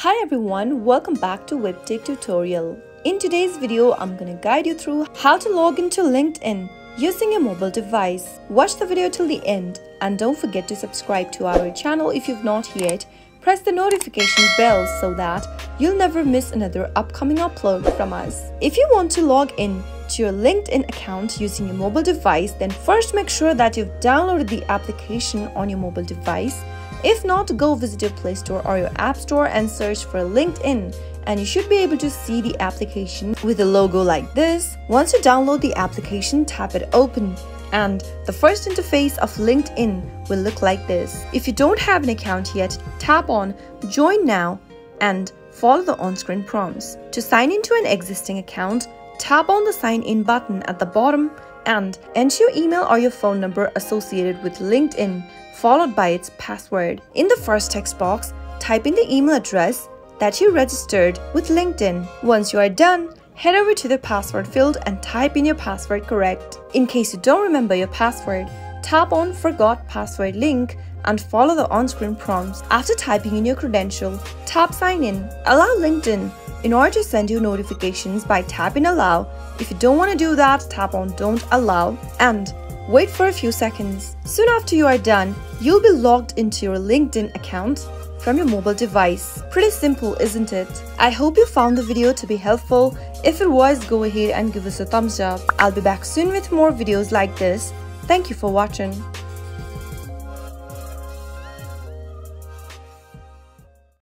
Hi everyone, welcome back to Webtech Tutorial. In today's video, I'm gonna guide you through how to log into LinkedIn using a mobile device. Watch the video till the end and don't forget to subscribe to our channel if you've not yet. Press the notification bell so that you'll never miss another upcoming upload from us. If you want to log in to your LinkedIn account using a mobile device, then first make sure that you've downloaded the application on your mobile device. If not, go visit your Play Store or your App Store and search for LinkedIn, and you should be able to see the application with a logo like this. Once you download the application, tap it open and the first interface of LinkedIn will look like this. If you don't have an account yet, tap on Join Now and follow the on-screen prompts. To sign into an existing account, tap on the Sign In button at the bottom and enter your email or your phone number associated with LinkedIn, followed by its password. In the first text box, type in the email address that you registered with LinkedIn. Once you are done, head over to the password field and type in your password correct. In case you don't remember your password, tap on Forgot Password link and follow the on-screen prompts. After typing in your credential, tap Sign In. Allow LinkedIn in order to send you notifications by tapping Allow. If you don't want to do that, tap on Don't Allow and wait for a few seconds. Soon after you are done, you'll be logged into your LinkedIn account from your mobile device. Pretty simple, isn't it? I hope you found the video to be helpful. If it was, go ahead and give us a thumbs up. I'll be back soon with more videos like this. Thank you for watching.